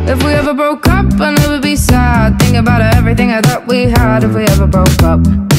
If we ever broke up, I never be sad. Think about everything I thought we had if we ever broke up.